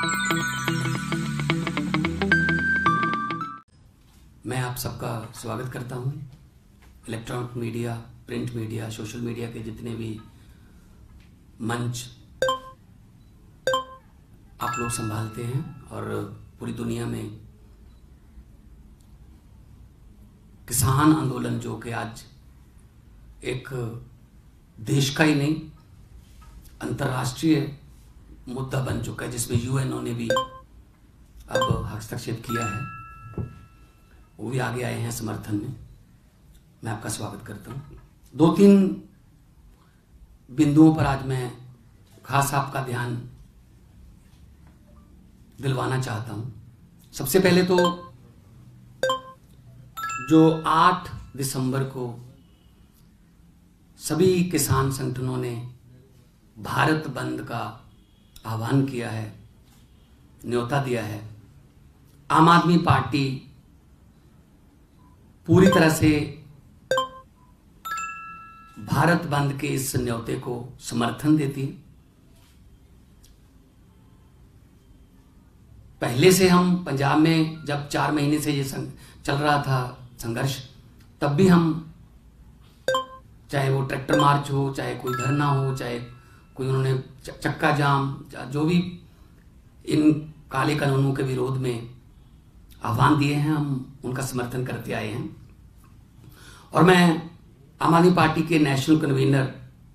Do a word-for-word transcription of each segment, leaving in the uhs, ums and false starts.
मैं आप सबका स्वागत करता हूं। Electronic media, print media, social media के जितने भी मंच आप लोग संभालते हैं और पूरी दुनिया में किसान आंदोलन जो कि आज एक देश का ही नहीं अंतर्राष्ट्रीय मुद्दा बन चुका है, जिसमें यूएनओ ने भी अब हस्तक्षेप किया है, वो भी आगे आए हैं समर्थन में। मैं आपका स्वागत करता हूं। दो तीन बिंदुओं पर आज मैं खास आपका ध्यान दिलवाना चाहता हूं। सबसे पहले तो जो आठ दिसंबर को सभी किसान संगठनों ने भारत बंद का आह्वान किया है, न्योता दिया है, आम आदमी पार्टी पूरी तरह से भारत बंद के इस न्योते को समर्थन देती है। पहले से हम पंजाब में जब चार महीने से ये चल रहा था संघर्ष, तब भी हम, चाहे वो ट्रैक्टर मार्च हो, चाहे कोई धरना हो, चाहे कोई उन्होंने चक्का जाम, जो भी इन काले कानूनों के विरोध में आह्वान दिए हैं, हम उनका समर्थन करते आए हैं। और मैं आम आदमी पार्टी के नेशनल कन्वीनर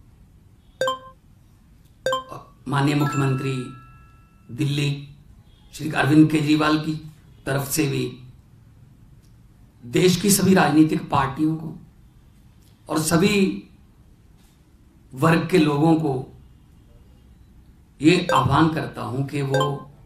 माननीय मुख्यमंत्री दिल्ली श्री अरविंद केजरीवाल की तरफ से भी देश की सभी राजनीतिक पार्टियों को और सभी वर्ग के लोगों को ये आह्वान करता हूं कि वो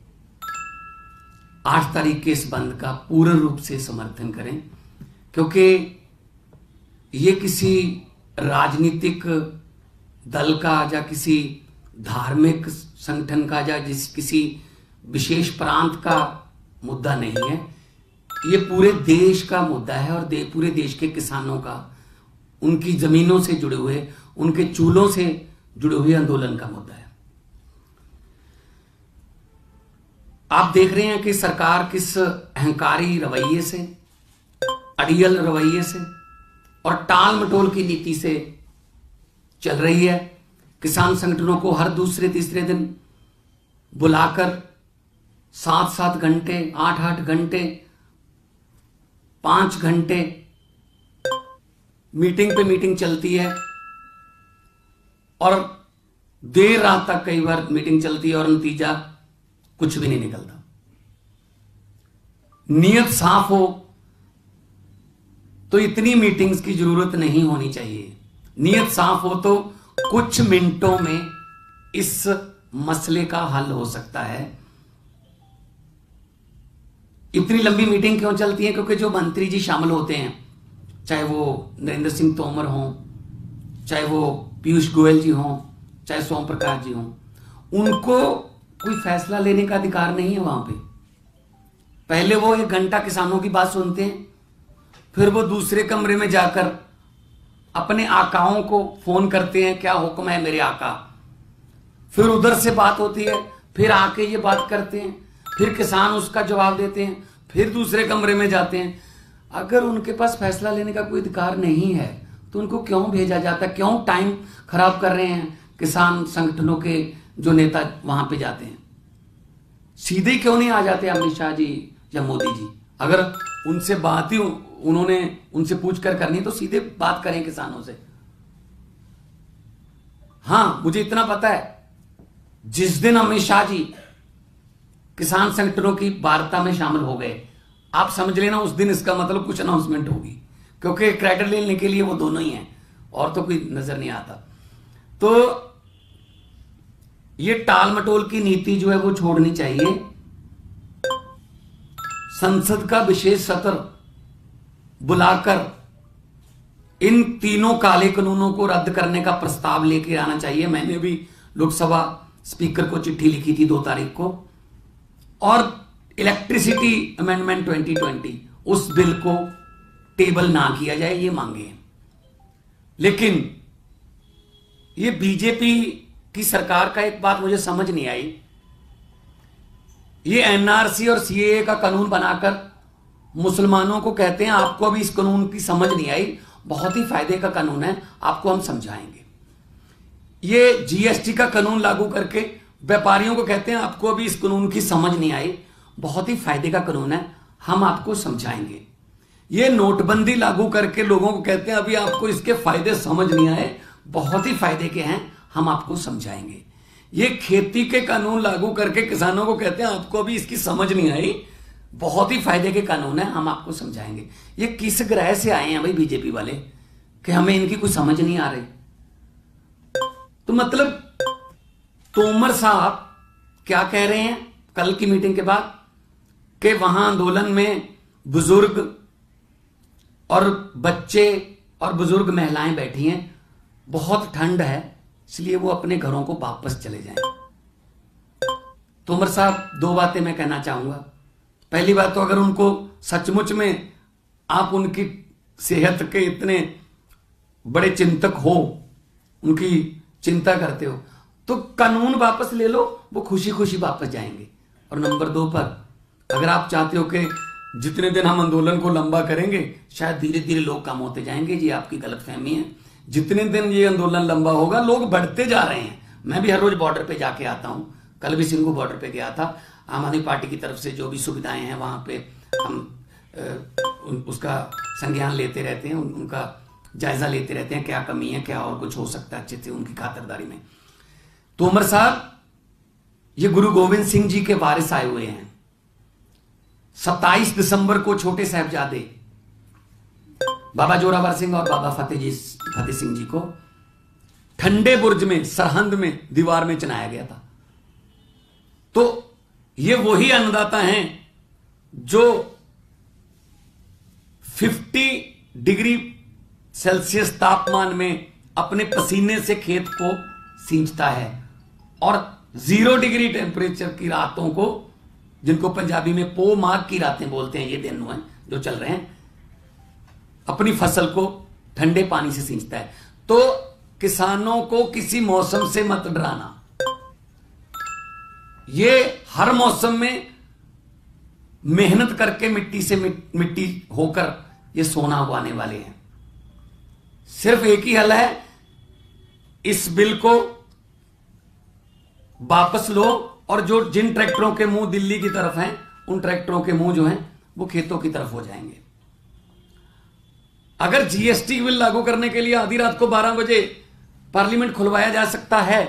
आठ तारीख के इस बंद का पूर्ण रूप से समर्थन करें, क्योंकि ये किसी राजनीतिक दल का या किसी धार्मिक संगठन का या जिस किसी विशेष प्रांत का मुद्दा नहीं है। ये पूरे देश का मुद्दा है और दे, पूरे देश के किसानों का, उनकी जमीनों से जुड़े हुए, उनके चूल्हों से जुड़े हुए आंदोलन का मुद्दा है। आप देख रहे हैं कि सरकार किस अहंकारी रवैये से, अड़ियल रवैये से और टाल मटोल की नीति से चल रही है। किसान संगठनों को हर दूसरे तीसरे दिन बुलाकर सात सात घंटे, आठ आठ घंटे, पांच घंटे मीटिंग पे मीटिंग चलती है और देर रात तक कई बार मीटिंग चलती है और नतीजा कुछ भी नहीं निकलता। नियत साफ हो तो इतनी मीटिंग्स की जरूरत नहीं होनी चाहिए। नियत साफ हो तो कुछ मिनटों में इस मसले का हल हो सकता है। इतनी लंबी मीटिंग क्यों चलती है? क्योंकि जो मंत्री जी शामिल होते हैं, चाहे वो नरेंद्र सिंह तोमर हों, चाहे वो पीयूष गोयल जी हों, चाहे सोम प्रकाश जी हों, उनको कोई फैसला लेने का अधिकार नहीं है वहां पे। पहले वो एक घंटा किसानों की बात सुनते हैं, फिर वो दूसरे कमरे में जाकर अपने आकाओं को फोन करते हैं, क्या हुक्म है मेरे आका। फिर उधर से बात होती है, फिर आके ये बात करते हैं, फिर किसान उसका जवाब देते हैं, फिर दूसरे कमरे में जाते हैं। अगर उनके पास फैसला लेने का कोई अधिकार नहीं है तो उनको क्यों भेजा जाता है? क्यों टाइम खराब कर रहे हैं किसान संगठनों के जो नेता वहां पे जाते हैं? सीधे क्यों नहीं आ जाते अमित शाह जी या मोदी जी? अगर उनसे बात ही उन्होंने उनसे पूछ कर करनी तो सीधे बात करें किसानों से। हां, मुझे इतना पता है, जिस दिन अमित शाह जी किसान संगठनों की वार्ता में शामिल हो गए, आप समझ लेना उस दिन इसका मतलब कुछ अनाउंसमेंट होगी, क्योंकि क्रेडिट लेने के लिए वो दोनों ही हैं और तो कोई नजर नहीं आता। तो ये टाल मटोल की नीति जो है वो छोड़नी चाहिए। संसद का विशेष सत्र बुलाकर इन तीनों काले कानूनों को रद्द करने का प्रस्ताव लेके आना चाहिए। मैंने भी लोकसभा स्पीकर को चिट्ठी लिखी थी दो तारीख को, और इलेक्ट्रिसिटी अमेंडमेंट ट्वेंटी ट्वेंटी उस बिल को टेबल ना किया जाए, ये मांगे। लेकिन ये बीजेपी की सरकार का एक बात मुझे समझ नहीं आई ये एनआरसी और सीएए का कानून बनाकर मुसलमानों को कहते हैं आपको अभी इस कानून की समझ नहीं आई, बहुत ही फायदे का कानून है, आपको हम समझाएंगे। ये जीएसटी का कानून लागू करके व्यापारियों को कहते हैं आपको अभी इस कानून की समझ नहीं आई, बहुत ही फायदे का कानून है, हम आपको समझाएंगे। ये नोटबंदी लागू करके लोगों को कहते हैं अभी आपको इसके फायदे समझ नहीं आए, बहुत ही फायदे के हैं, हम आपको समझाएंगे। ये खेती के कानून लागू करके किसानों को कहते हैं आपको अभी इसकी समझ नहीं आई, बहुत ही फायदे के कानून है, हम आपको समझाएंगे। ये किस ग्रह से आए हैं भाई बीजेपी वाले कि हमें इनकी कुछ समझ नहीं आ रही? तो मतलब तोमर साहब क्या कह रहे हैं कल की मीटिंग के बाद कि वहां आंदोलन में बुजुर्ग और बच्चे और बुजुर्ग महिलाएं बैठी हैं, बहुत ठंड है इसलिए वो अपने घरों को वापस चले जाएं। तोमर साहब दो बातें मैं कहना चाहूंगा। पहली बात तो अगर उनको सचमुच में आप उनकी सेहत के इतने बड़े चिंतक हो, उनकी चिंता करते हो, तो कानून वापस ले लो, वो खुशी खुशी वापस जाएंगे। और नंबर दो पर अगर आप चाहते हो कि जितने दिन हम आंदोलन को लंबा करेंगे शायद धीरे धीरे लोग कम होते जाएंगे, जी आपकी गलतफहमी है। जितने दिन ये आंदोलन लंबा होगा लोग बढ़ते जा रहे हैं। मैं भी हर रोज बॉर्डर पे जाके आता हूं, कल भी सिंगू बॉर्डर पे गया था। आम आदमी पार्टी की तरफ से जो भी सुविधाएं हैं वहां पे हम उसका संज्ञान लेते रहते हैं, उनका जायजा लेते रहते हैं, क्या कमी है, क्या और कुछ हो सकता है अच्छे से उनकी खातिरदारी में। तोमर साहब ये गुरु गोविंद सिंह जी के वारिस आए हुए हैं। सत्ताईस दिसंबर को छोटे साहबजादे बाबा जोरावर सिंह और बाबा फतेह जी फतेह सिंह जी को ठंडे बुर्ज में सरहंद में दीवार में चुनाया गया था। तो ये वही अन्नदाता हैं जो पचास डिग्री सेल्सियस तापमान में अपने पसीने से खेत को सींचता है और जीरो डिग्री टेम्परेचर की रातों को, जिनको पंजाबी में पो माघ की रातें बोलते हैं, ये दिन हैं जो चल रहे हैं, अपनी फसल को ठंडे पानी से सींचता है। तो किसानों को किसी मौसम से मत डराना, ये हर मौसम में मेहनत करके मिट्टी से मिट्टी होकर ये सोना उगाने वाले हैं। सिर्फ एक ही हल है, इस बिल को वापस लो और जो जिन ट्रैक्टरों के मुंह दिल्ली की तरफ हैं उन ट्रैक्टरों के मुंह जो हैं वो खेतों की तरफ हो जाएंगे। अगर जीएसटी बिल लागू करने के लिए आधी रात को बारह बजे पार्लियामेंट खुलवाया जा सकता है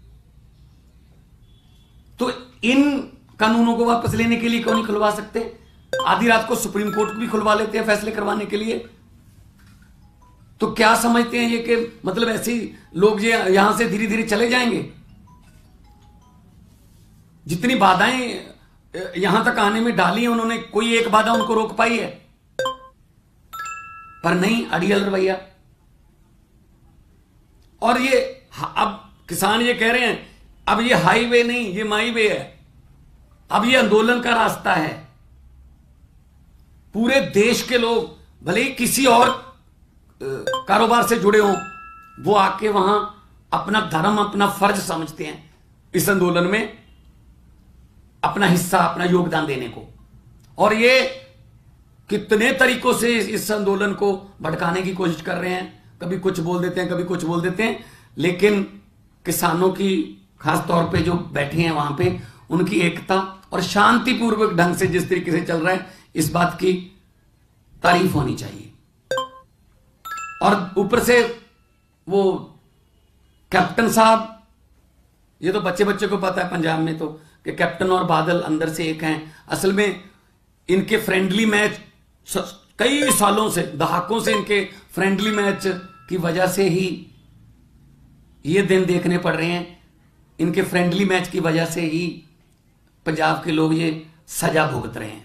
तो इन कानूनों को वापस लेने के लिए क्यों नहीं खुलवा सकते? आधी रात को सुप्रीम कोर्ट भी खुलवा लेते हैं फैसले करवाने के लिए। तो क्या समझते हैं ये कि मतलब ऐसे ही लोग ये यहां से धीरे धीरे चले जाएंगे? जितनी बाधाएं यहां तक आने में डाली है उन्होंने, कोई एक बाधा उनको रोक पाई है? पर नहीं, अड़ियल रवैया। और ये अब किसान ये कह रहे हैं अब ये हाईवे नहीं, ये माई वे है, अब ये आंदोलन का रास्ता है। पूरे देश के लोग भले ही किसी और कारोबार से जुड़े हों, वो आके वहां अपना धर्म अपना फर्ज समझते हैं इस आंदोलन में अपना हिस्सा अपना योगदान देने को। और ये कितने तरीकों से इस आंदोलन को भड़काने की कोशिश कर रहे हैं, कभी कुछ बोल देते हैं कभी कुछ बोल देते हैं, लेकिन किसानों की खास तौर पे जो बैठे हैं वहां पे उनकी एकता और शांतिपूर्वक ढंग से जिस तरीके से चल रहा है, इस बात की तारीफ होनी चाहिए। और ऊपर से वो कैप्टन साहब, ये तो बच्चे बच्चे को पता है पंजाब में तो कि कैप्टन और बादल अंदर से एक हैं। असल में इनके फ्रेंडली मैच कई सालों से, दहाकों से इनके फ्रेंडली मैच की वजह से ही ये दिन देखने पड़ रहे हैं। इनके फ्रेंडली मैच की वजह से ही पंजाब के लोग ये सजा भुगत रहे हैं।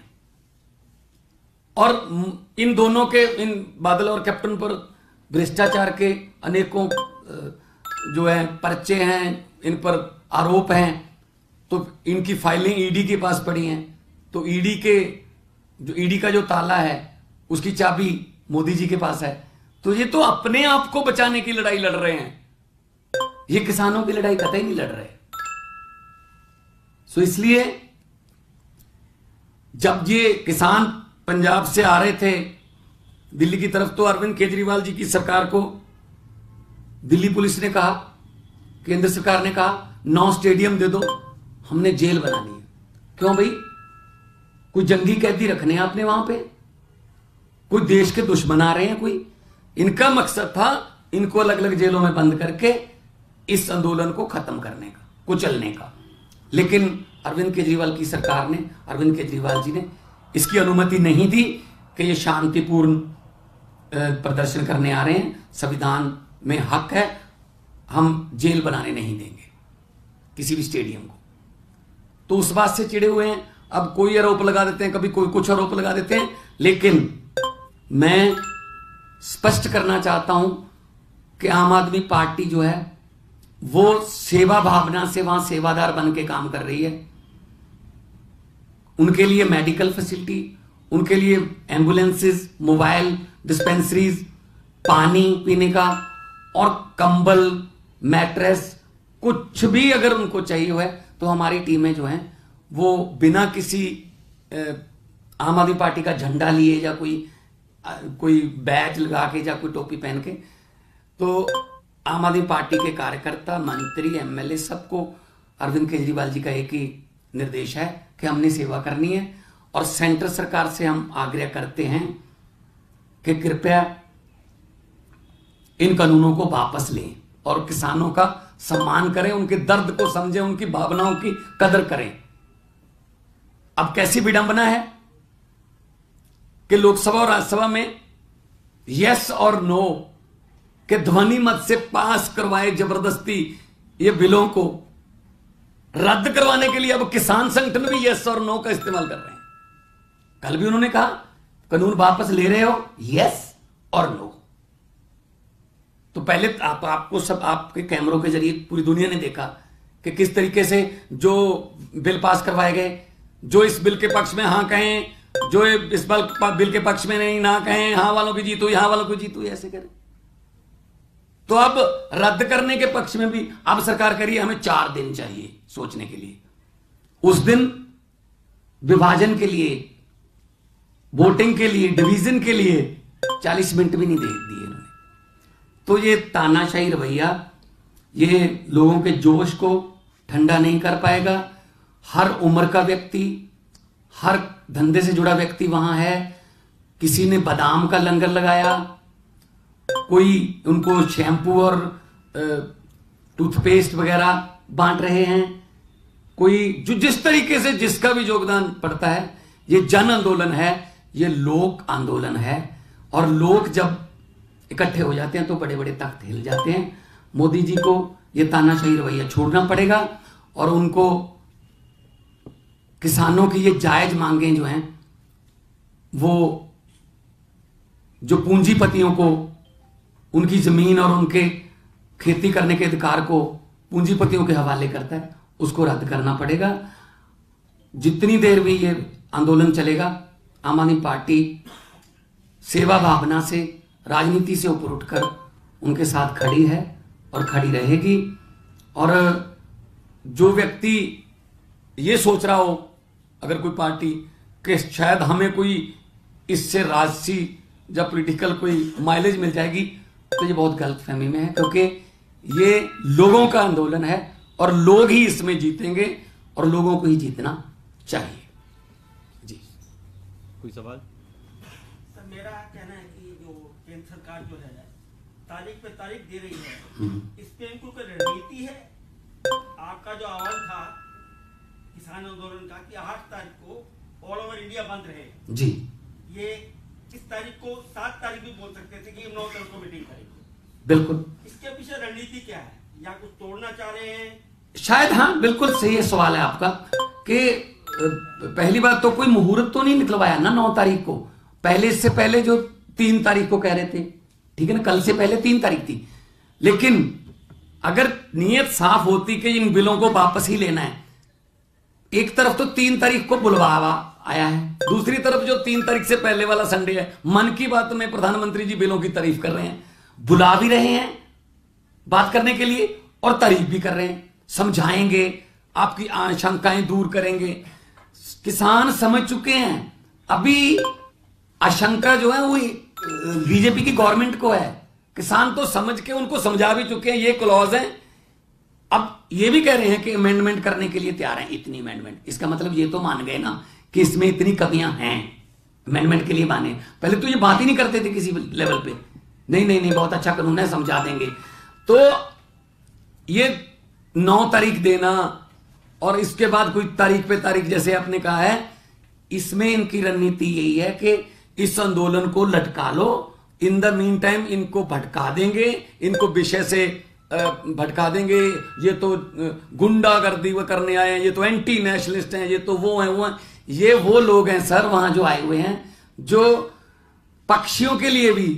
और इन दोनों के, इन बादल और कैप्टन पर भ्रष्टाचार के अनेकों जो है पर्चे हैं, इन पर आरोप हैं, तो इनकी फाइलें ईडी के पास पड़ी हैं। तो ईडी के जो ईडी का जो ताला है उसकी चाबी मोदी जी के पास है। तो ये तो अपने आप को बचाने की लड़ाई लड़ रहे हैं, ये किसानों की लड़ाई कतई नहीं लड़ रहे। सो इसलिए जब ये किसान पंजाब से आ रहे थे दिल्ली की तरफ, तो अरविंद केजरीवाल जी की सरकार को दिल्ली पुलिस ने कहा, केंद्र सरकार ने कहा नौ स्टेडियम दे दो, हमने जेल बनानी है। क्यों भाई? कोई जंगी कैदी रखने हैं आपने वहां पे? कोई देश के दुश्मन आ रहे हैं कोई? इनका मकसद था इनको अलग अलग जेलों में बंद करके इस आंदोलन को खत्म करने का, कुचलने का। लेकिन अरविंद केजरीवाल की सरकार ने, अरविंद केजरीवाल जी ने इसकी अनुमति नहीं दी कि ये शांतिपूर्ण प्रदर्शन करने आ रहे हैं, संविधान में हक है, हम जेल बनाने नहीं देंगे किसी भी स्टेडियम को। तो उस बात से चिढ़े हुए हैं। अब कोई आरोप लगा देते हैं, कभी कोई कुछ आरोप लगा देते हैं, लेकिन मैं स्पष्ट करना चाहता हूं कि आम आदमी पार्टी जो है वो सेवा भावना से वहां सेवादार बन के काम कर रही है। उनके लिए मेडिकल फैसिलिटी, उनके लिए एम्बुलेंसेस, मोबाइल डिस्पेंसरीज, पानी पीने का और कंबल, मैट्रेस, कुछ भी अगर उनको चाहिए हुआ है तो हमारी टीमें जो हैं वो बिना किसी आम आदमी पार्टी का झंडा लिए या कोई कोई बैच लगा के या कोई टोपी पहन के, तो आम आदमी पार्टी के कार्यकर्ता, मंत्री, एमएलए सबको अरविंद केजरीवाल जी का एक ही निर्देश है कि हमने सेवा करनी है। और सेंटर सरकार से हम आग्रह करते हैं कि कृपया इन कानूनों को वापस लें और किसानों का सम्मान करें, उनके दर्द को समझें, उनकी भावनाओं की कदर करें। अब कैसी विडंबना है कि लोकसभा और राज्यसभा में यस और नो के ध्वनि मत से पास करवाए जबरदस्ती ये बिलों को रद्द करवाने के लिए अब किसान संगठन भी यस और नो का इस्तेमाल कर रहे हैं। कल भी उन्होंने कहा कानून वापस ले रहे हो, यस और नो। तो पहले आप आपको सब आपके कैमरों के जरिए पूरी दुनिया ने देखा कि किस तरीके से जो बिल पास करवाए गए, जो इस बिल के पक्ष में हां कहें, जो इस बिल के पक्ष में नहीं ना कहें, हां वालों की जीत हुई, हां वालों की जीत हुई, ऐसे करें। तो अब रद्द करने के पक्ष में भी अब सरकार करिए हमें चार दिन चाहिए सोचने के लिए। उस दिन विभाजन के लिए, वोटिंग के लिए, डिवीजन के लिए चालीस मिनट भी नहीं दे दिए इन्होंने। तो ये तानाशाही रवैया ये लोगों के जोश को ठंडा नहीं कर पाएगा। हर उम्र का व्यक्ति, हर धंधे से जुड़ा व्यक्ति वहां है। किसी ने बादाम का लंगर लगाया, कोई उनको शैम्पू और टूथपेस्ट वगैरह बांट रहे हैं, कोई जो जिस तरीके से जिसका भी योगदान पड़ता है। ये जन आंदोलन है, ये लोक आंदोलन है। और लोग जब इकट्ठे हो जाते हैं तो बड़े बड़े तख्त हिल जाते हैं। मोदी जी को ये तानाशाही रवैया छोड़ना पड़ेगा और उनको किसानों की ये जायज मांगें जो हैं, वो जो पूंजीपतियों को उनकी जमीन और उनके खेती करने के अधिकार को पूंजीपतियों के हवाले करता है, उसको रद्द करना पड़ेगा। जितनी देर भी ये आंदोलन चलेगा, आम आदमी पार्टी सेवा भावना से, राजनीति से ऊपर उठकर उनके साथ खड़ी है और खड़ी रहेगी। और जो व्यक्ति ये सोच रहा हो, अगर कोई पार्टी कि शायद हमें कोई इससे राजसी या पॉलिटिकल कोई माइलेज मिल जाएगी, तो ये बहुत गलतफहमी में है, क्योंकि ये लोगों का आंदोलन है और लोग ही इसमें जीतेंगे और लोगों को ही जीतना चाहिए। जी, कोई सवाल? सर, मेरा कहना है कि जो केंद्र सरकार जो है तारीख पे तारीख दे रही है, इस पे इनको कोई रणनीति है? आपका जो आह्वान था किसान आंदोलन का कि आठ तारीख को ऑल ओवर इंडिया बंद रहे जी, ये इस तारीख को सात तारीख भी बोल सकते थे कि नौ तारीख को मीटिंग करेंगे। बिल्कुल, इसके पीछे रणनीति क्या है? या कुछ तोड़ना चाह रहे हैं? शायद। हाँ, बिल्कुल सही है सवाल है आपका कि पहली बात तो कोई मुहूर्त तो नहीं निकलवाया ना नौ तारीख को। पहले, इससे पहले जो तीन तारीख को कह रहे थे, ठीक है ना, कल से पहले तीन तारीख थी। लेकिन अगर नीयत साफ होती कि इन बिलों को वापस ही लेना है, एक तरफ तो तीन तारीख को बुलवावा आया है, दूसरी तरफ जो तीन तारीख से पहले वाला संडे है, मन की बात में प्रधानमंत्री जी बिलों की तारीफ कर रहे हैं, बुला भी रहे हैं बात करने के लिए और तारीफ भी कर रहे हैं। समझाएंगे, आपकी आशंकाएं दूर करेंगे, किसान समझ चुके हैं। अभी आशंका जो है वो बीजेपी की गवर्नमेंट को है। किसान तो समझ के उनको समझा भी चुके हैं, ये क्लॉज है। अब ये भी कह रहे हैं कि अमेंडमेंट करने के लिए तैयार हैं, इतनी अमेंडमेंट। इसका मतलब ये तो मान गए ना कि इसमें इतनी कमियां हैं, अमेंडमेंट के लिए माने। पहले तो ये बात ही नहीं करते थे किसी लेवल पे, नहीं नहीं नहीं बहुत अच्छा कानून है, समझा देंगे। तो ये नौ तारीख देना और इसके बाद कोई तारीख पे तारीख जैसे आपने कहा है, इसमें इनकी रणनीति यही है कि इस आंदोलन को लटका लो, इन द मीन टाइम इनको भटका देंगे, इनको विषय से भटका देंगे। ये तो गुंडागर्दी वो करने आए हैं, ये तो एंटी नेशनलिस्ट हैं, ये तो वो हैं वो हैं। ये वो लोग हैं सर वहां जो आए हुए हैं जो पक्षियों के लिए भी,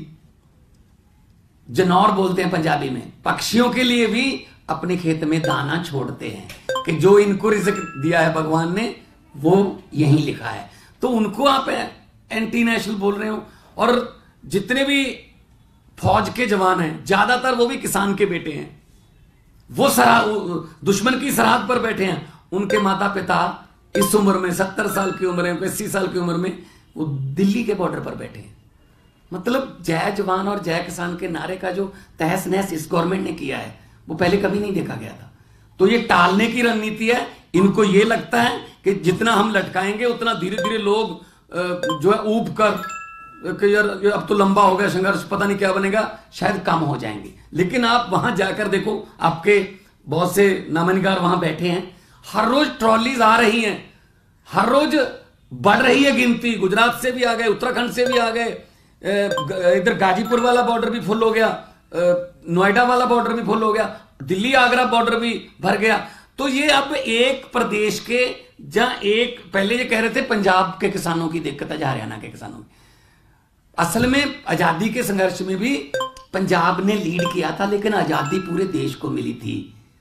जनौर बोलते हैं पंजाबी में, पक्षियों के लिए भी अपने खेत में दाना छोड़ते हैं कि जो इनको रिज़्क दिया है भगवान ने वो यहीं लिखा है। तो उनको आप एंटी नेशनल बोल रहे हो। और जितने भी फौज के जवान हैं ज्यादातर वो भी किसान के बेटे हैं, वो सरहद दुश्मन की सरहद पर बैठे हैं। उनके माता पिता इस उम्र में सत्तर साल की उम्र में, अस्सी साल की उम्र में वो दिल्ली के बॉर्डर पर बैठे हैं। मतलब जय जवान और जय किसान के नारे का जो तहस नहस इस गवर्नमेंट ने किया है वो पहले कभी नहीं देखा गया था। तो ये टालने की रणनीति है। इनको ये लगता है कि जितना हम लटकाएंगे उतना धीरे धीरे लोग जो है ऊब कर कि यार अब तो लंबा हो गया संघर्ष, पता नहीं क्या बनेगा, शायद कम हो जाएंगे। लेकिन आप वहां जाकर देखो, आपके बहुत से नामनिगार वहां बैठे हैं, हर रोज ट्रॉलीज आ रही हैं, हर रोज बढ़ रही है गिनती। गुजरात से भी आ गए, उत्तराखंड से भी आ गए, इधर गाजीपुर वाला बॉर्डर भी फुल हो गया, नोएडा वाला बॉर्डर भी फुल हो गया, दिल्ली आगरा बॉर्डर भी भर गया। तो ये अब एक प्रदेश के, जहां एक पहले ये कह रहे थे पंजाब के किसानों की दिक्कत है, हरियाणा के किसानों की, असल में आजादी के संघर्ष में भी पंजाब ने लीड किया था, लेकिन आजादी पूरे देश को मिली थी।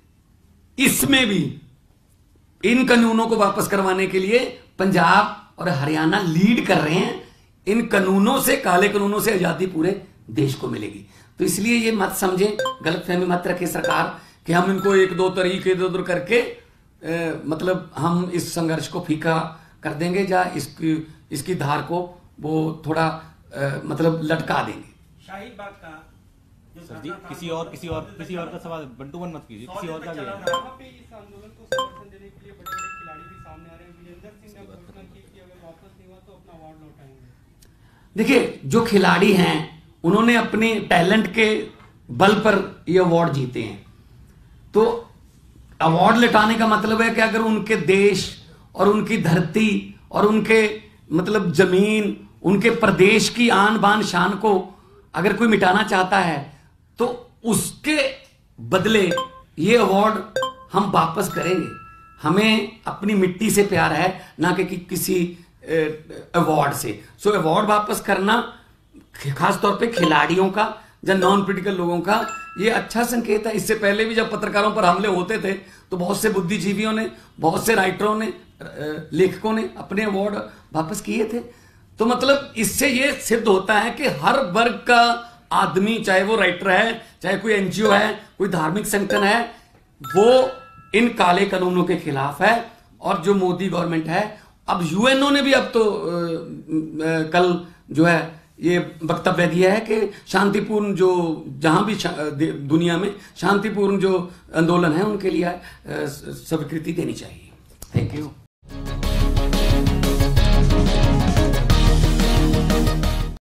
इसमें भी इन कानूनों को वापस करवाने के लिए पंजाब और हरियाणा लीड कर रहे हैं। इन कानूनों से, काले कानूनों से आजादी पूरे देश को मिलेगी। तो इसलिए ये मत समझे, गलतफहमी मत रखे सरकार कि हम इनको एक दो तरीके इधर उधर करके ए, मतलब हम इस संघर्ष को फीका कर देंगे या इसकी इसकी धार को वो थोड़ा आ, मतलब लटका देंगे। शाहीन बाग का जो सर जी, किसी और किसी और किसी और का सवाल बंटू मन मत कीजिए, किसी और का भी है। वहाँ पे इस आंदोलन को समर्थन देने के लिए बड़े बड़े खिलाड़ी भी सामने आ रहे हैं। वीरेंद्र सिंह ने घोषणा की कि अगर वापस नहीं हुआ तो अपना अवार्ड लौटाएंगे। देखिए, जो खिलाड़ी हैं उन्होंने अपने टैलेंट के बल पर ये अवार्ड जीते हैं। तो अवार्ड लौटाने का मतलब है कि अगर उनके देश और उनकी धरती और उनके मतलब जमीन, उनके प्रदेश की आन बान शान को अगर कोई मिटाना चाहता है तो उसके बदले ये अवार्ड हम वापस करेंगे। हमें अपनी मिट्टी से प्यार है, ना कि, कि किसी अवार्ड से। सो अवार्ड वापस करना खासतौर पे खिलाड़ियों का या नॉन पॉलिटिकल लोगों का ये अच्छा संकेत है। इससे पहले भी जब पत्रकारों पर हमले होते थे तो बहुत से बुद्धिजीवियों ने, बहुत से राइटरों ने, लेखकों ने अपने अवार्ड वापस किए थे। तो मतलब इससे ये सिद्ध होता है कि हर वर्ग का आदमी, चाहे वो राइटर है, चाहे कोई एनजीओ है, कोई धार्मिक संगठन है, वो इन काले कानूनों के खिलाफ है। और जो मोदी गवर्नमेंट है, अब यूएनओ ने भी अब तो आ, आ, कल जो है ये वक्तव्य दिया है कि शांतिपूर्ण जो जहां भी दुनिया में शांतिपूर्ण जो आंदोलन है उनके लिए स्वीकृति देनी चाहिए। Thank you.